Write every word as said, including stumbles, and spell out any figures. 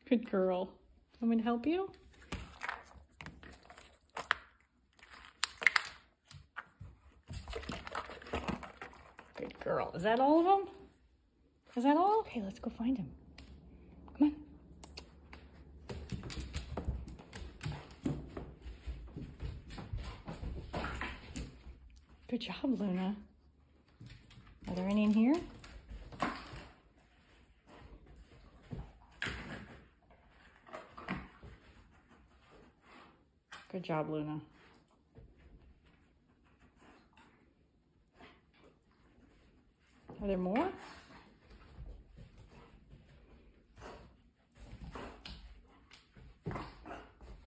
Good girl. Want me to help you? Good girl. Is that all of them? Is that all? Okay, let's go find him. Come on. Good job, Luna. Are there any in here? Good job, Luna. Are there more?